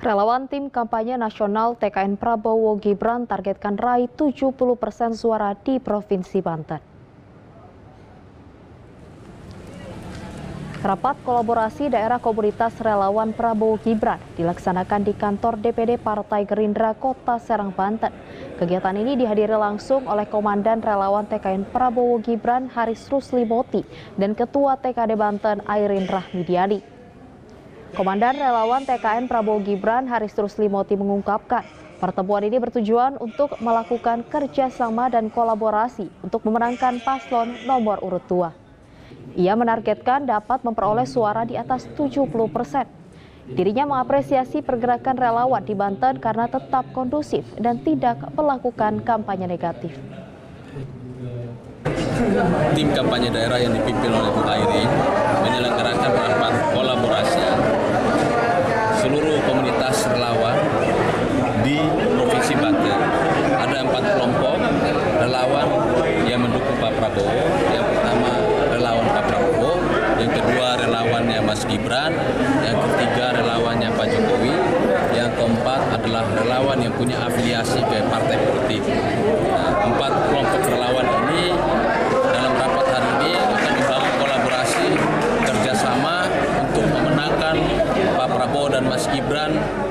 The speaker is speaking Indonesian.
Relawan tim kampanye nasional TKN Prabowo Gibran targetkan raih 70% suara di Provinsi Banten. Rapat kolaborasi daerah komunitas relawan Prabowo Gibran dilaksanakan di kantor DPD Partai Gerindra Kota Serang, Banten. Kegiatan ini dihadiri langsung oleh Komandan Relawan TKN Prabowo Gibran Haris Ruslimoti dan Ketua TKD Banten Airin Rahmidiani. Komandan Relawan TKN Prabowo Gibran Haris Ruslimoti mengungkapkan, pertemuan ini bertujuan untuk melakukan kerjasama dan kolaborasi untuk memenangkan paslon nomor urut 2. Ia menargetkan dapat memperoleh suara di atas 70%. Dirinya mengapresiasi pergerakan relawan di Banten karena tetap kondusif dan tidak melakukan kampanye negatif. Tim kampanye daerah yang dipimpin oleh Bu Airin menyelenggarakan rapat kolaborasi seluruh komunitas relawan di Provinsi Banten. Ada 4 kelompok relawan yang mendukung Pak Prabowo. Yang pertama relawan Pak Prabowo, yang kedua relawannya Mas Gibran, yang ketiga relawannya Pak Jokowi, yang keempat adalah relawan yang punya afiliasi ke partai politik. Nah, 4 kelompok relawan ini dalam rapat hari ini akan dibangun kolaborasi kerjasama untuk memenangkan Pak Prabowo dan Mas Gibran